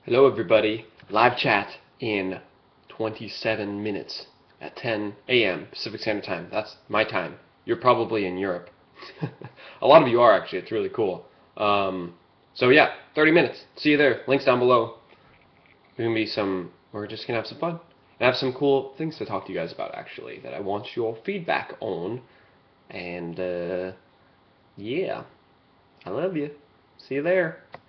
Hello everybody, live chat in 27 minutes at 10 a.m. Pacific Standard Time. That's my time. You're probably in Europe. A lot of you are actually, it's really cool. So yeah, 30 minutes. See you there. Links down below. We're just gonna have some fun. And I have some cool things to talk to you guys about actually that I want your feedback on. And yeah, I love you. See you there.